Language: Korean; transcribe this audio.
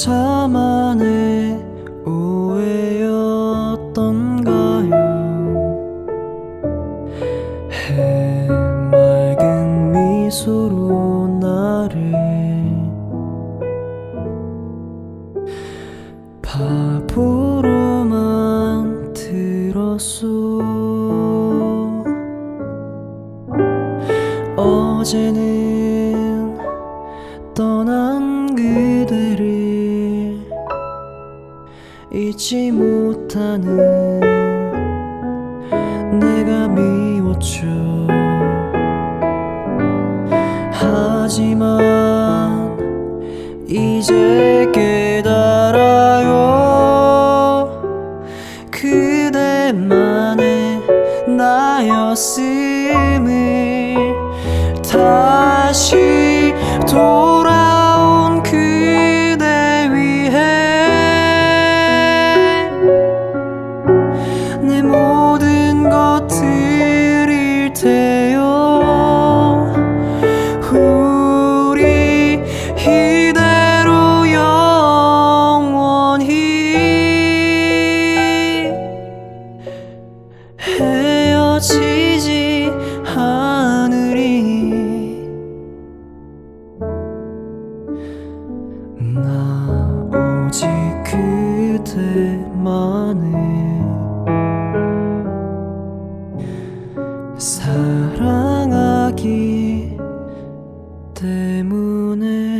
자만의 오해였던가요. 해맑은 미소로 나를 바보로만 들었소. 어제는 떠난 그대를 잊지 못하는 내가 미웠죠. 하지만 이제 깨달아요. 그대만의 나였음을. 다시 돌아온 그대 위해 내 모든 것들 잃 테요. 우리 이대로 영원히 헤어지지 않으리. 나 오직 그대만을 사랑하기 때문에